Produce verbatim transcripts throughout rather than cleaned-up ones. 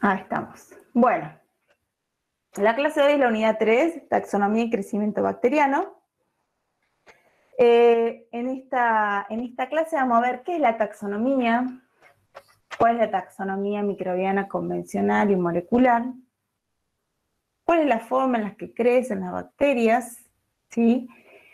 Ahí estamos. Bueno, la clase de hoy es la unidad tres, taxonomía y crecimiento bacteriano. Eh, en, esta, en esta clase vamos a ver qué es la taxonomía, cuál es la taxonomía microbiana convencional y molecular, cuál es la forma en la que crecen las bacterias, ¿sí?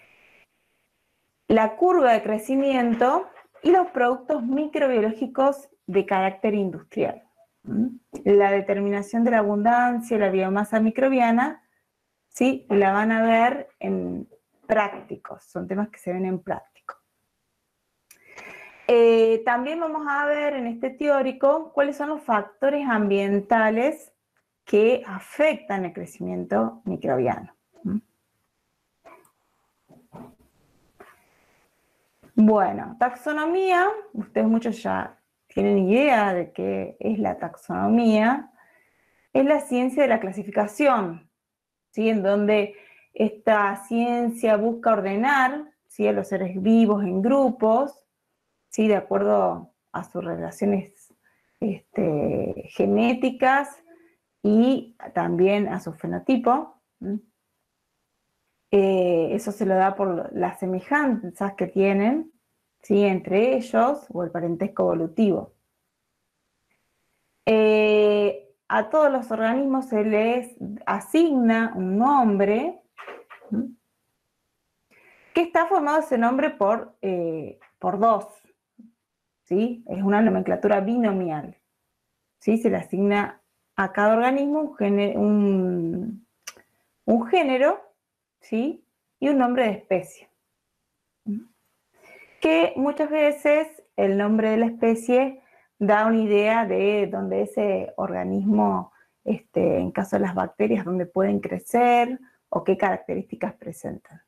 La curva de crecimiento y los productos microbiológicos de carácter industrial. La determinación de la abundancia y la biomasa microbiana, ¿sí? La van a ver en prácticos, son temas que se ven en práctico. Eh, también vamos a ver en este teórico cuáles son los factores ambientales que afectan el crecimiento microbiano. Bueno, taxonomía, ustedes muchos ya tienen idea de qué es la taxonomía, es la ciencia de la clasificación, ¿sí? En donde esta ciencia busca ordenar, ¿sí?, a los seres vivos en grupos, ¿sí?, de acuerdo a sus relaciones este, genéticas y también a su fenotipo. Eh, eso se lo da por las semejanzas que tienen, ¿sí?, entre ellos, o el parentesco evolutivo. Eh, a todos los organismos se les asigna un nombre, ¿sí?, que está formado ese nombre por, eh, por dos, ¿sí? Es una nomenclatura binomial, ¿sí? Se le asigna a cada organismo un género, un, un género, ¿sí?, y un nombre de especie. Que muchas veces el nombre de la especie da una idea de dónde ese organismo, este, en caso de las bacterias, dónde pueden crecer o qué características presentan.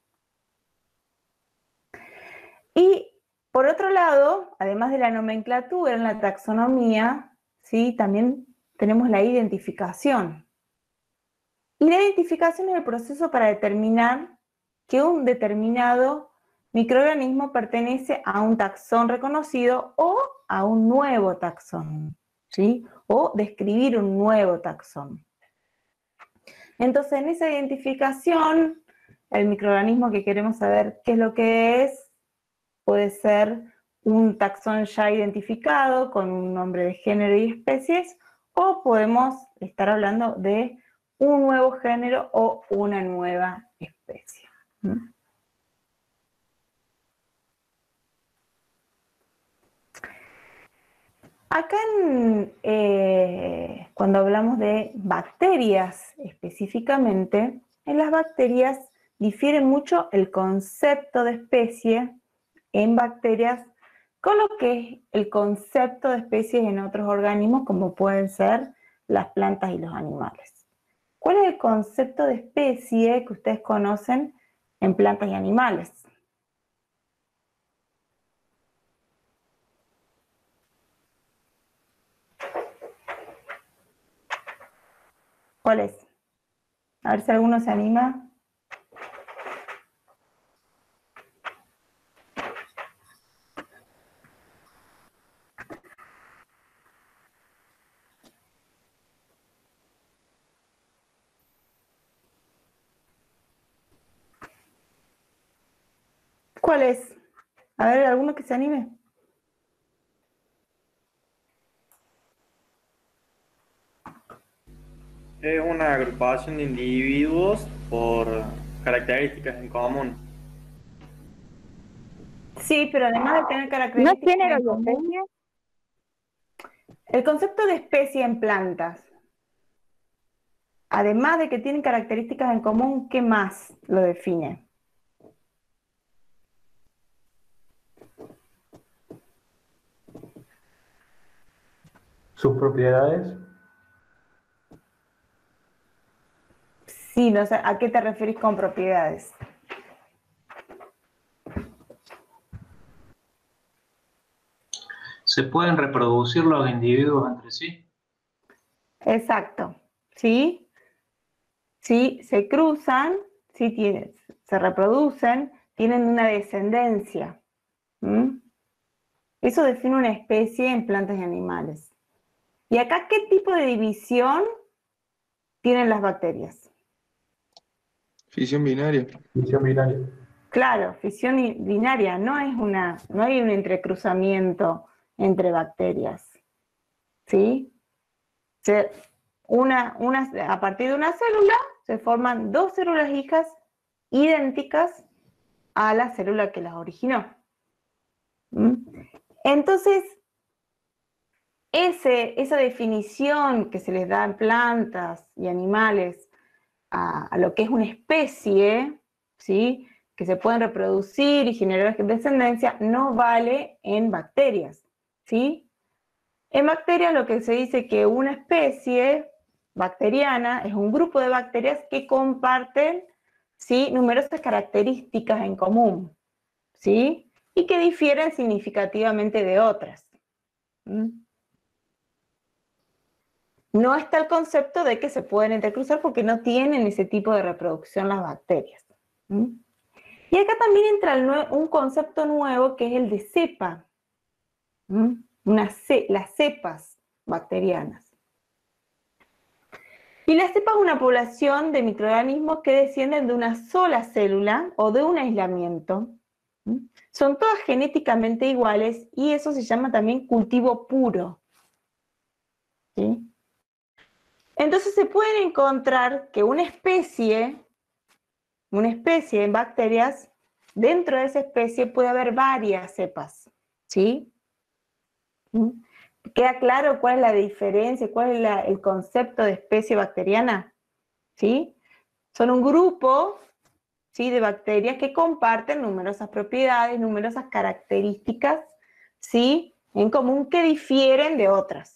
Y por otro lado, además de la nomenclatura en la taxonomía, ¿sí?, también tenemos la identificación. Y la identificación es el proceso para determinar que un determinado microorganismo pertenece a un taxón reconocido o a un nuevo taxón, ¿sí?, o describir un nuevo taxón. Entonces, en esa identificación, el microorganismo que queremos saber qué es lo que es, puede ser un taxón ya identificado con un nombre de género y especies, o podemos estar hablando de un nuevo género o una nueva especie. ¿Mm? Acá, en, eh, cuando hablamos de bacterias específicamente, en las bacterias difiere mucho el concepto de especie en bacterias con lo que es el concepto de especies en otros organismos, como pueden ser las plantas y los animales. ¿Cuál es el concepto de especie que ustedes conocen en plantas y animales? ¿Cuál es? A ver si alguno se anima. ¿Cuál es? A ver, ¿alguno que se anime? Es una agrupación de individuos por características en común. Sí, pero además de tener ¿No es características género en y común, especie? el concepto de especie en plantas, además de que tienen características en común, ¿qué más lo define? Sus propiedades. Sí, no sé, ¿a qué te referís con propiedades? ¿Se pueden reproducir los individuos entre sí? Exacto, ¿sí? Sí, se cruzan, sí, tienen, se reproducen, tienen una descendencia. ¿Mm? Eso define una especie en plantas y animales. ¿Y acá qué tipo de división tienen las bacterias? Fisión binaria. Fisión binaria. Claro, fisión binaria, no es una, no hay un entrecruzamiento entre bacterias, ¿sí? Se, una, una, a partir de una célula se forman dos células hijas idénticas a la célula que las originó. ¿Mm? Entonces, ese, esa definición que se les da en plantas y animales a, a lo que es una especie, ¿sí?, que se pueden reproducir y generar descendencia, no vale en bacterias, ¿sí? En bacterias lo que se dice que una especie bacteriana es un grupo de bacterias que comparten, ¿sí?, numerosas características en común, ¿sí?, y que difieren significativamente de otras. ¿Mm? No está el concepto de que se pueden intercruzar porque no tienen ese tipo de reproducción las bacterias. ¿Mm? Y acá también entra el un concepto nuevo que es el de cepa. ¿Mm? Una ce las cepas bacterianas. Y la cepa es una población de microorganismos que descienden de una sola célula o de un aislamiento. ¿Mm? Son todas genéticamente iguales y eso se llama también cultivo puro. ¿Sí? Entonces se puede encontrar que una especie, una especie en bacterias, dentro de esa especie puede haber varias cepas, ¿sí? ¿Mm? ¿Queda claro cuál es la diferencia, cuál es la, el concepto de especie bacteriana? ¿Sí? Son un grupo, ¿sí?, de bacterias que comparten numerosas propiedades, numerosas características, ¿sí?, en común que difieren de otras.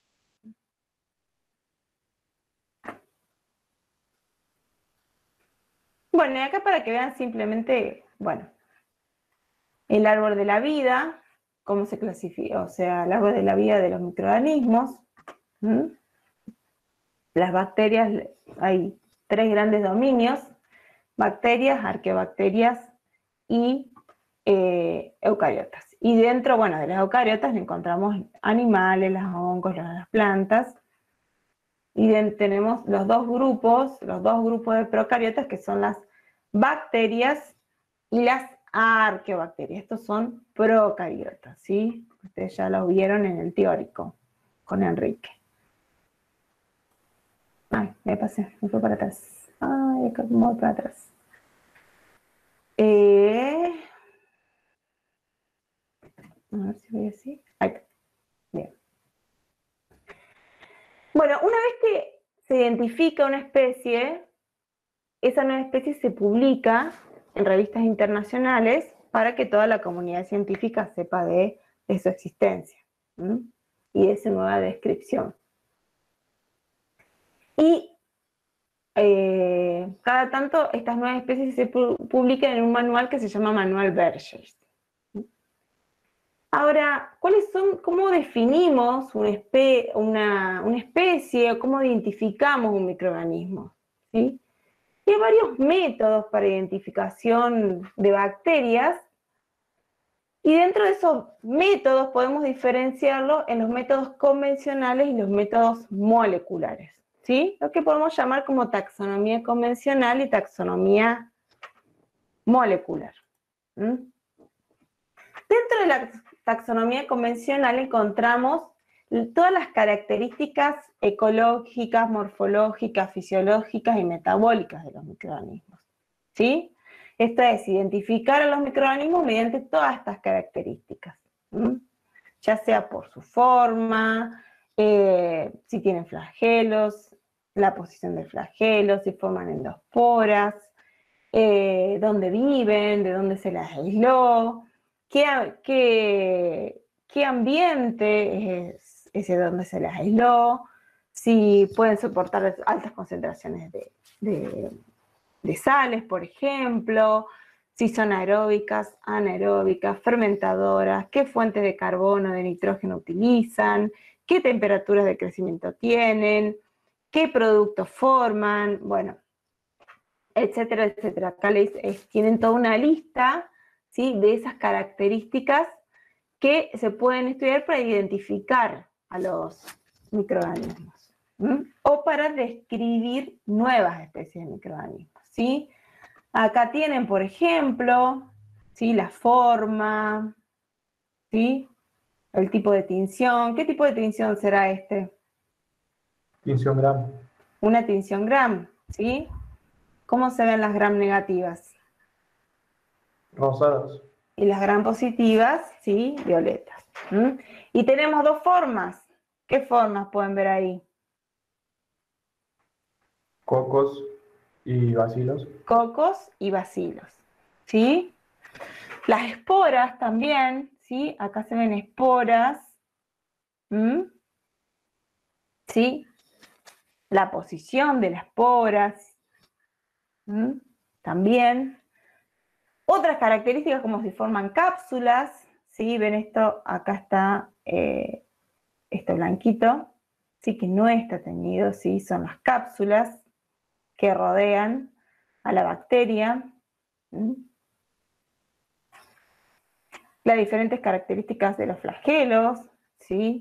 Bueno, y acá para que vean simplemente, bueno, el árbol de la vida, cómo se clasifica, o sea, el árbol de la vida de los microorganismos. ¿Mm? Las bacterias, hay tres grandes dominios: bacterias, arqueobacterias y eh, eucariotas. Y dentro, bueno, de las eucariotas encontramos animales, los hongos, las plantas. Y de, tenemos los dos grupos, los dos grupos de procariotas, que son las bacterias y las arqueobacterias. Estos son procariotas, ¿sí? Ustedes ya lo vieron en el teórico con Enrique. Ay, me pasé, me fui para atrás. Ay, me voy para atrás. Eh, a ver si voy así. Ahí está. Bien. Bueno, una vez que se identifica una especie, esa nueva especie se publica en revistas internacionales para que toda la comunidad científica sepa de, de su existencia, ¿m? Y de su nueva descripción. Y eh, cada tanto estas nuevas especies se pu publican en un manual que se llama Manual Berger. Ahora, ¿cuáles son, cómo definimos una, espe una, una especie o cómo identificamos un microorganismo? ¿Sí? Y hay varios métodos para identificación de bacterias, y dentro de esos métodos podemos diferenciarlo en los métodos convencionales y los métodos moleculares, ¿sí? Lo que podemos llamar como taxonomía convencional y taxonomía molecular. ¿Mm? Dentro de la taxonomía convencional encontramos todas las características ecológicas, morfológicas, fisiológicas y metabólicas de los microorganismos, ¿sí? Esto es, identificar a los microorganismos mediante todas estas características, ¿m? Ya sea por su forma, eh, si tienen flagelos, la posición de flagelos, si forman endosporas, eh, dónde viven, de dónde se las aisló, qué, qué, qué ambiente es ese donde se las aisló, si pueden soportar altas concentraciones de, de, de sales, por ejemplo, si son aeróbicas, anaeróbicas, fermentadoras, qué fuentes de carbono, de nitrógeno utilizan, qué temperaturas de crecimiento tienen, qué productos forman, bueno, etcétera, etcétera. Acá les, es, tienen toda una lista, ¿sí?, de esas características que se pueden estudiar para identificar a los microorganismos. ¿Mm? O para describir nuevas especies de microorganismos, ¿sí? Acá tienen, por ejemplo, ¿sí? La forma, ¿sí? El tipo de tinción. ¿Qué tipo de tinción será este? Tinción Gram. Una tinción gram, ¿sí? ¿Cómo se ven las gram negativas? Rosadas. Y las gram positivas, ¿sí? Violetas. ¿Mm? Y tenemos dos formas. ¿Qué formas pueden ver ahí? Cocos y bacilos. Cocos y bacilos, ¿sí? Las esporas también, ¿sí? Acá se ven esporas, ¿Mm? ¿sí? La posición de las esporas, ¿Mm? También. Otras características como si forman cápsulas, ¿sí? Ven esto, acá está eh, esto blanquito, sí, que no está teñido, ¿sí? Son las cápsulas que rodean a la bacteria. ¿Mm? Las diferentes características de los flagelos, ¿sí?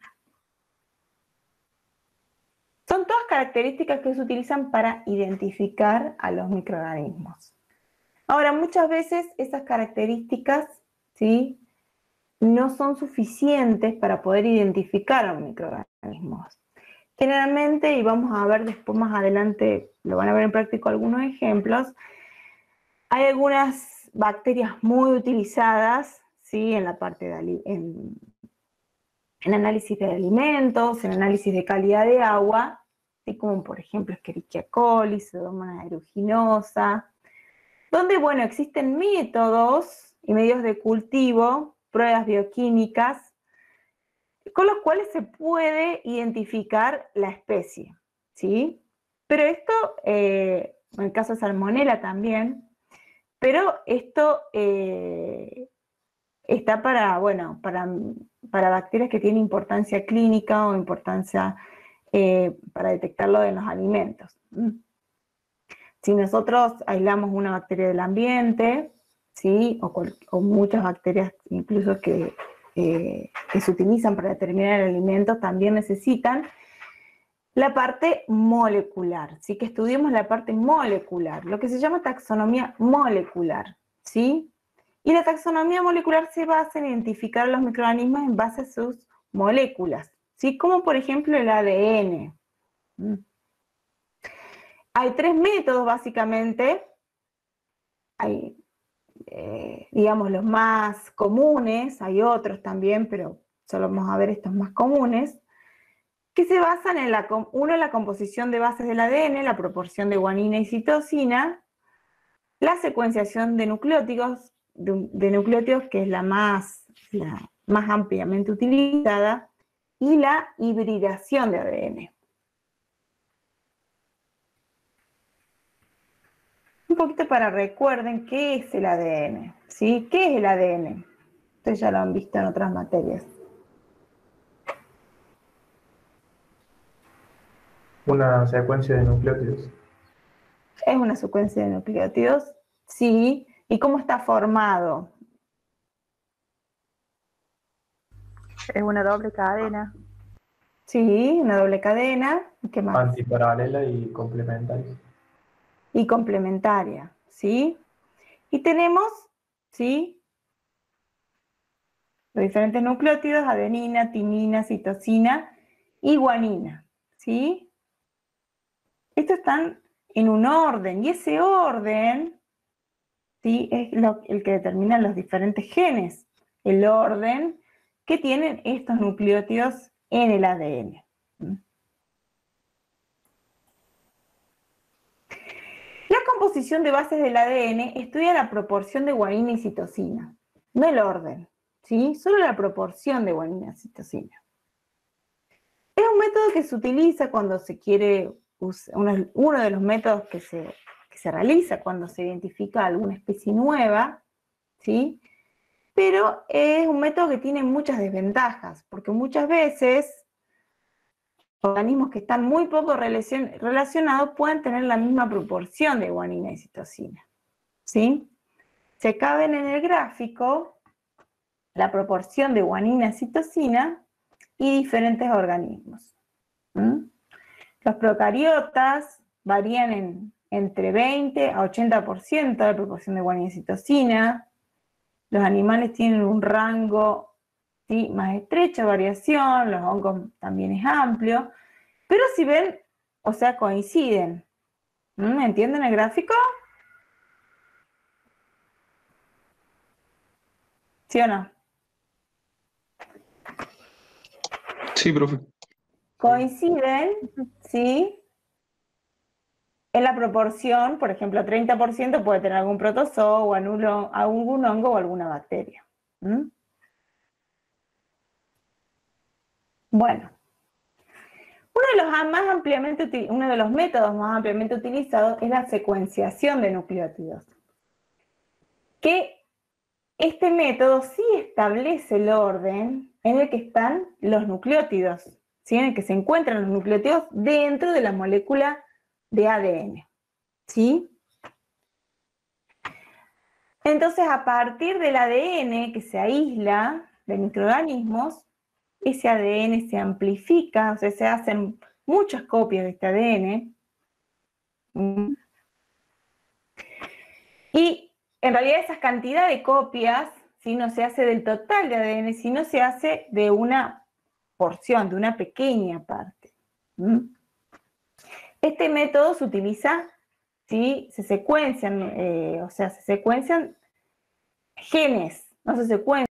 Son todas características que se utilizan para identificar a los microorganismos. Ahora, muchas veces esas características, ¿sí? no son suficientes para poder identificar a los microorganismos. Generalmente, y vamos a ver después más adelante, lo van a ver en práctico algunos ejemplos, hay algunas bacterias muy utilizadas, ¿sí? en la parte de en, en análisis de alimentos, en análisis de calidad de agua, ¿sí? como por ejemplo Escherichia coli, Pseudomonas aeruginosa, donde, bueno, existen métodos y medios de cultivo, pruebas bioquímicas, con los cuales se puede identificar la especie, ¿sí? Pero esto, eh, en el caso de Salmonella también, pero esto eh, está para, bueno, para, para bacterias que tienen importancia clínica o importancia eh, para detectarlo en los alimentos. Si nosotros aislamos una bacteria del ambiente, ¿sí? o, cual, o muchas bacterias incluso que, eh, que se utilizan para determinar el alimento, también necesitan la parte molecular, ¿sí? que estudiemos la parte molecular, lo que se llama taxonomía molecular, ¿sí? Y la taxonomía molecular se basa en identificar los microorganismos en base a sus moléculas, ¿sí? Como por ejemplo el A D N. ¿Mm? Hay tres métodos básicamente, hay, eh, digamos, los más comunes, hay otros también, pero solo vamos a ver estos más comunes, que se basan en la, uno en la composición de bases del A D N, la proporción de guanina y citosina, la secuenciación de nucleótidos, de, de nucleótidos que es la más, la más ampliamente utilizada, y la hibridación de A D N. Un poquito para recuerden qué es el A D N, ¿sí? ¿Qué es el A D N? Ustedes ya lo han visto en otras materias. Una secuencia de nucleótidos. Es una secuencia de nucleótidos, sí. ¿Y cómo está formado? Es una doble cadena. Sí, una doble cadena. ¿Qué más? Antiparalela y complementaria. Y complementaria, ¿sí? Y tenemos, ¿sí? Los diferentes nucleótidos, adenina, timina, citosina y guanina, ¿sí? Estos están en un orden, y ese orden, ¿sí? es lo, el que determina los diferentes genes, el orden que tienen estos nucleótidos en el A D N. La composición de bases del A D N estudia la proporción de guanina y citosina, no el orden, ¿sí? Solo la proporción de guanina y citosina. Es un método que se utiliza cuando se quiere, uno, uno de los métodos que se, que se realiza cuando se identifica alguna especie nueva, ¿sí? Pero es un método que tiene muchas desventajas, porque muchas veces organismos que están muy poco relacionados pueden tener la misma proporción de guanina y citosina, ¿sí? Se acá ven en el gráfico la proporción de guanina y citosina y diferentes organismos. Los procariotas varían en, entre veinte a ochenta por ciento de proporción de guanina y citosina. Los animales tienen un rango, ¿sí?, más estrecho de variación, los hongos también es amplio, pero si ven, o sea, coinciden. ¿Mm? ¿Entienden el gráfico? ¿Sí o no? Sí, profe. Coinciden, ¿sí?, en la proporción, por ejemplo, treinta por ciento puede tener algún protozoo o anulo, algún hongo o alguna bacteria. ¿Mm? Bueno, uno de, los más ampliamente, uno de los métodos más ampliamente utilizados es la secuenciación de nucleótidos. Que este método sí establece el orden en el que están los nucleótidos, ¿sí?, en el que se encuentran los nucleótidos dentro de la molécula de A D N. ¿Sí? Entonces, a partir del A D N que se aísla de microorganismos, ese A D N se amplifica, o sea, se hacen muchas copias de este A D N. Y en realidad esa cantidad de copias, ¿sí?, no se hace del total de A D N, sino se hace de una porción, de una pequeña parte. Este método se utiliza, ¿sí?, se secuencian, eh, o sea, se secuencian genes, no se secuencian